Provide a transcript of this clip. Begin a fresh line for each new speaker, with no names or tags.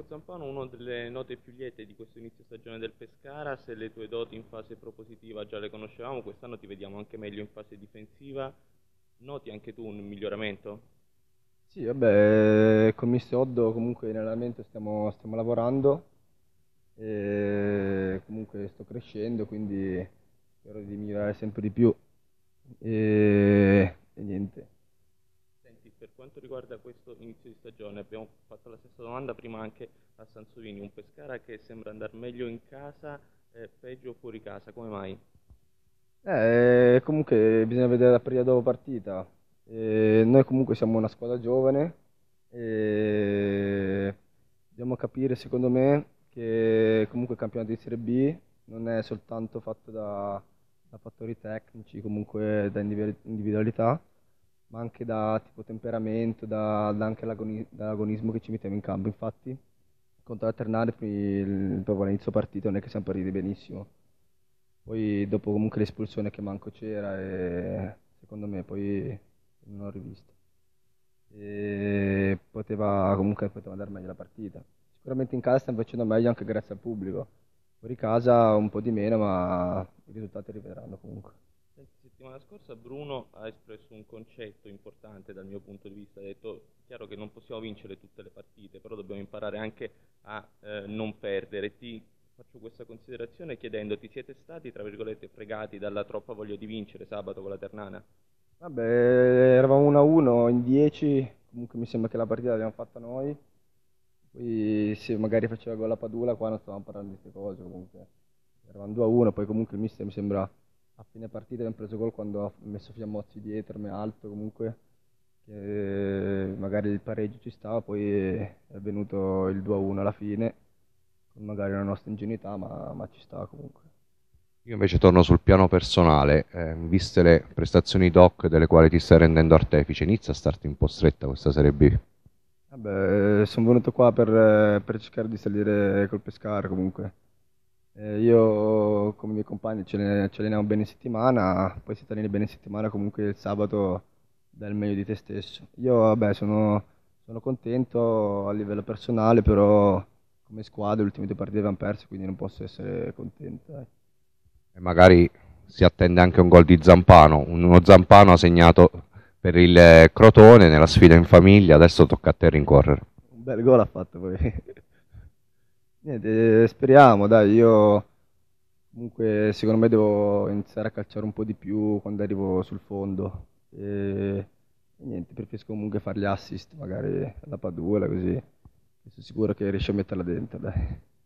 Zampano, una delle note più liete di questo inizio stagione del Pescara. Se le tue doti in fase propositiva già le conoscevamo, quest'anno ti vediamo anche meglio in fase difensiva. Noti anche tu un miglioramento?
Sì, vabbè, con Mister Oddo comunque in allenamento stiamo lavorando e comunque sto crescendo, quindi spero di migliorare sempre di più e niente.
Senti, per quanto riguarda questo inizio di stagione, abbiamo fatto la stessa domanda prima anche a Sansovini, un Pescara che sembra andare meglio in casa e peggio fuori casa, come mai?
Comunque bisogna vedere la partita dopo partita. Noi comunque siamo una squadra giovane e dobbiamo capire, secondo me, che comunque il campionato di Serie B non è soltanto fatto da fattori tecnici, comunque da individualità, ma anche da tipo temperamento, da anche dall'agonismo che ci mettiamo in campo. Infatti, contro la Ternare, proprio all'inizio partita non è che siamo partiti benissimo. Poi dopo comunque l'espulsione che manco c'era e secondo me poi non ho rivisto. E poteva andare meglio la partita. Sicuramente in casa stiamo facendo meglio anche grazie al pubblico. Fuori casa un po' di meno, ma i risultati arriveranno comunque.
Senti, settimana scorsa Bruno ha espresso un concetto importante dal mio punto di vista, ha detto, chiaro che non possiamo vincere tutte le partite, però dobbiamo imparare anche a non perdere. Ti faccio questa considerazione chiedendoti, siete stati, tra virgolette, fregati dalla troppa voglia di vincere sabato con la Ternana?
Vabbè, eravamo 1-1 in 10, comunque mi sembra che la partita l'abbiamo fatta noi. Poi se magari faceva gol la Padula, qua non stavamo parlando di queste cose, comunque eravamo 2-1, poi comunque il mister mi sembra a fine partita abbiamo preso gol quando ha messo Fiammozzi dietro, me alto comunque, che magari il pareggio ci stava, poi è venuto il 2-1 alla fine, con magari la nostra ingenuità, ma ci stava comunque.
Io invece torno sul piano personale, viste le prestazioni doc delle quali ti stai rendendo artefice, inizia a starti un po' stretta questa Serie B.
Vabbè, sono venuto qua per cercare di salire col Pescara comunque. Io come i miei compagni ci alleniamo bene in settimana, poi se ti alleni bene in settimana comunque il sabato dai il meglio di te stesso. Io vabbè sono contento a livello personale, però come squadra le ultime due partite abbiamo perso, quindi non posso essere contento.
E magari si attende anche un gol di Zampano, uno Zampano ha segnato per il Crotone nella sfida in famiglia, adesso tocca a te rincorrere.
Un bel gol ha fatto poi. Niente, speriamo, dai, io comunque secondo me devo iniziare a calciare un po' di più quando arrivo sul fondo. E niente, preferisco comunque fare gli assist, magari alla Padula, così. Sono sicuro che riesce a metterla dentro, dai.